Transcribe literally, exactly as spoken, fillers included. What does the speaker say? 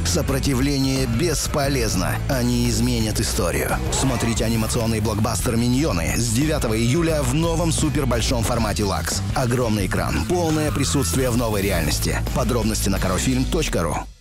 Сопротивление бесполезно. Они изменят историю. Смотрите анимационный блокбастер «Миньоны» с девятого июля в новом супербольшом формате «Лакс». Огромный экран, полное присутствие в новой реальности. Подробности на карофильм точка ру.